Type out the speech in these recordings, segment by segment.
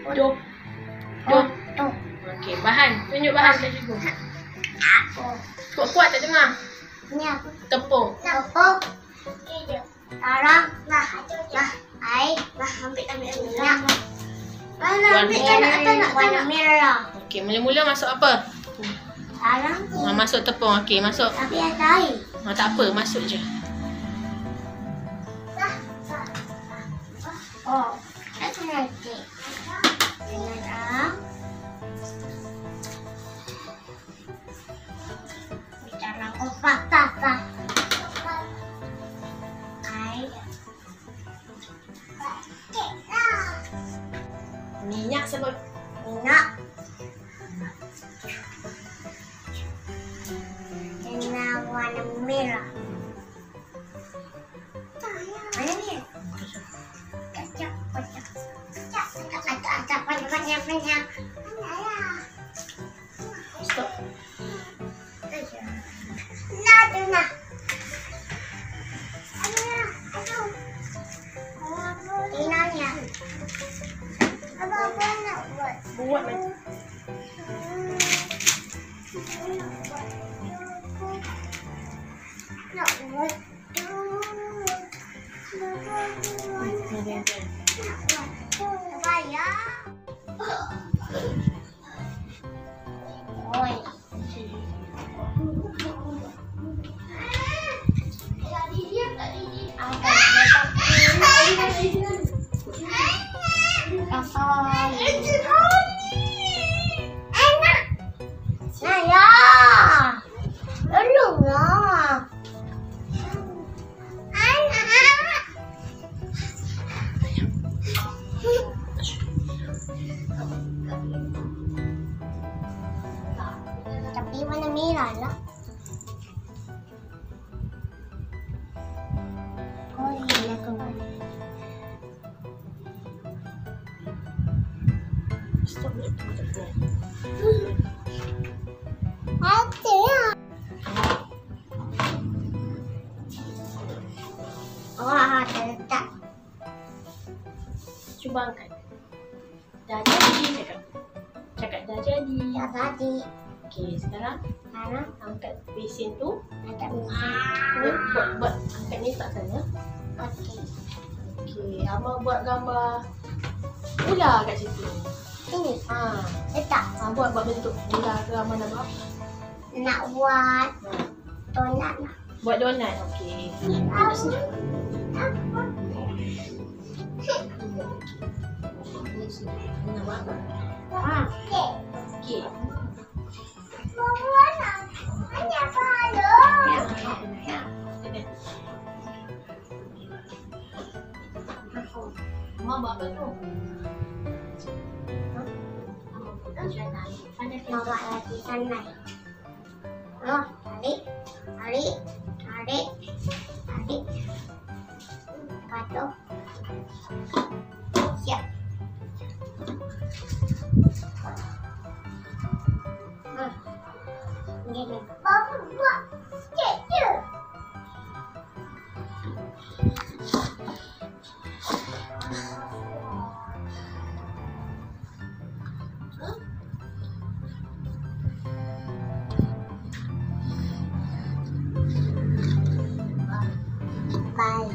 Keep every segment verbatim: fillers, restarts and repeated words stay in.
Dop. Dop. Okey, bahan. Tunjuk bahan kat cikgu. Kuat-kuat tak dengar? Ni apa? Tepung. Tepung. Garam. Nah, nah, air. Nah, ambil ambil minyak. Mana ambil tak nak tak nak warna merah. Okey, mula-mula masuk apa? Garam. Ha, masuk tepung. Okey, masuk. Tapi ada air. Ha, tak apa, masuk je. Oh, itu nanti. Garam. Bicara opak apa? Air. Minyak sebab Minyak. Dengan warna merah. Mana ni? Kacang, kacang. Kacang, kacang, banyak, banyak, banyak. stop. Nah, tu nah. Inanya. Apa-apa nak buat? Buat macam Nak buat. Bayar. Oi. Enak. Saya. Belum lah. Anak. Tapi warna merah lah. Oh iya kawan. stop je tepung. Ada ya. Wah, terletak. Cuba angkat. Dah jadi cakap. Cakap dah jadi. Dah tadi. Okey, sekarang Mana? angkat besin tu. Ada misi. Buat, buat, buat angkat ni tak sana. Okey. Okey, Amar buat gambar ular kat situ. Ini. Ha, Letak. ha buat buat bentuk ular ke Amar nak buat. Nak buat Ha, donat lah. buat donat. Okey. Apa? Nak buat apa? Ha. Okey. Okey. Buat nak. Banyak pahala. Amar buat apa tu? Mau buat lagi sana. Oh, tarik. Tarik. Tarik. Tarik. Patuh. Siap. Hmm. Gini. Bapa buat sikit je. Bye.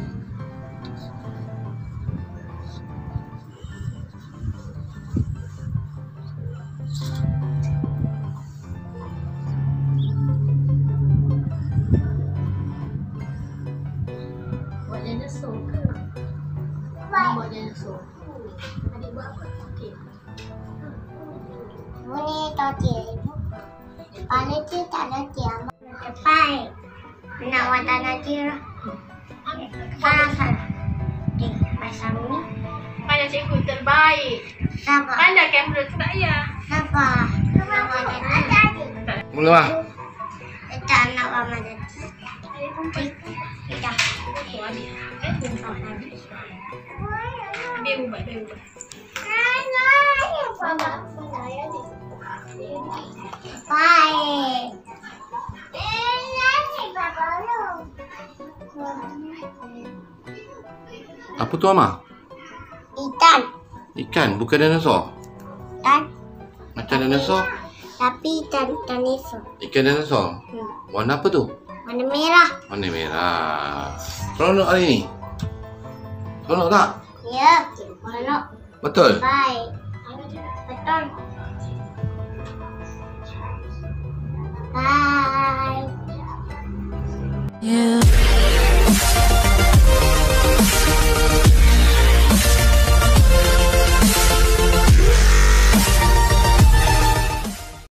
Buat dinosaur ke? Bye. Buat dinosaur. Adik buat apa? Okey. Ini tadi ibu. Kali tu tak ada tiang. Cepat. Nak wadah nanti lah. Salah salah. Di pasal ni. Pandai cikgu terbaik. Sabar. Pandai kamera tu tak payah. Sabar. Nak wadah nanti. Mula lah. Tak nak wadah nanti. Tidak. Okey, ambil. Eh, ambil ubat, ambil ubat. Bye. Apa tu Amar? Ikan. Ikan, bukan dinosaur. Ikan dinosaur? Tapi ikan dinosaur. Ikan dinosaur? Hmm. Warna apa tu? Warna merah. Warna merah. Seronok hari ni? Seronok tak? Ya, seronok. Betul? Baik. Betul.